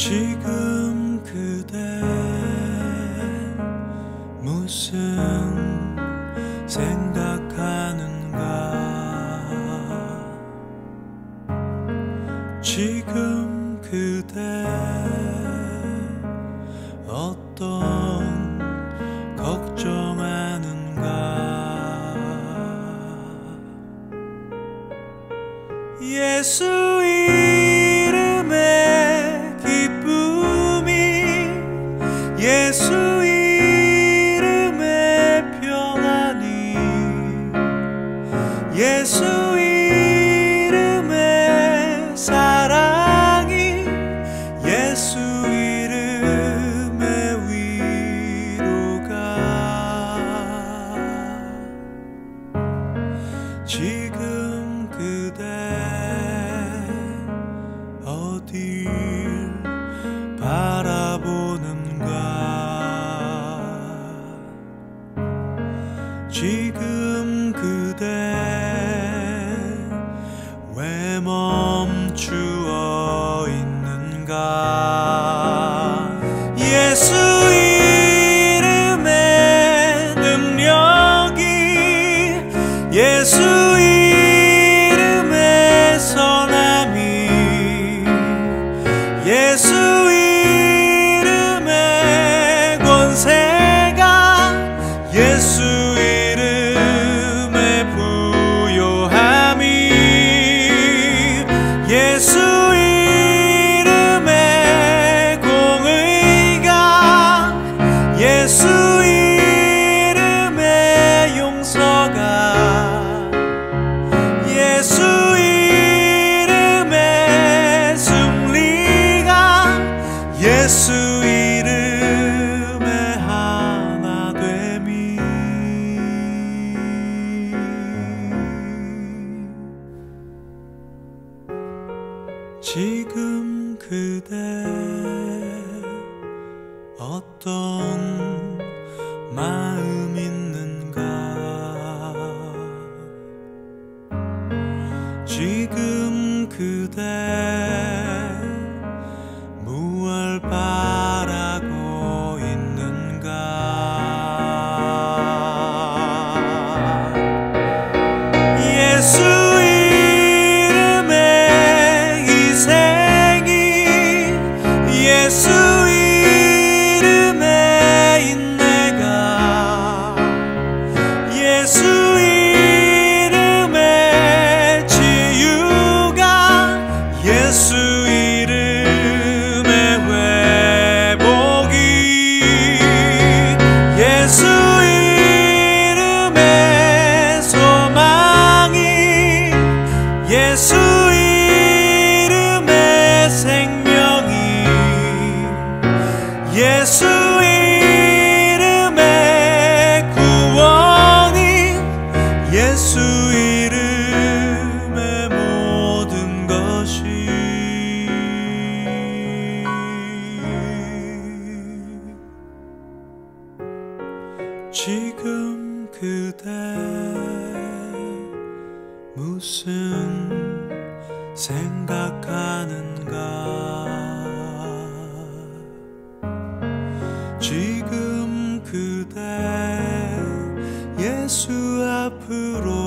지금 그대 무슨 생각하는가? 지금 그대 어떤 걱정하는가? 예수 이름의 기쁨이, 예수 이름의 평안이, 예수 이름의 사랑이, 예수 이름의 위로가 지금 그대 어딜 바라보는가? 지금 그대 왜 멈추어 있는가? 예수 이름의 능력이, 예수 이름의 선함이, 예수 이름의 권세가, 예수 이름의 부요함이, 예수 이름의 공의가, 예수 이름의 용서가, 예수 이름의 승리가, 예수 이름의 하나됨이 지금 그대 어떤 마음 있는가? 지금 그대 무얼 바라고 있는가? 예수 이름의 희생이, 예수 이름의 인내가, 예수 이름의 치유가, 예수 이름의 회복이, 예수 이름의 소망이, 예수 이름의 생명이, 예수 이름의 구원이, 예수 이름의 모든 것이 지금 그대 무슨 생각하는가? 지금 그대 예수 앞으로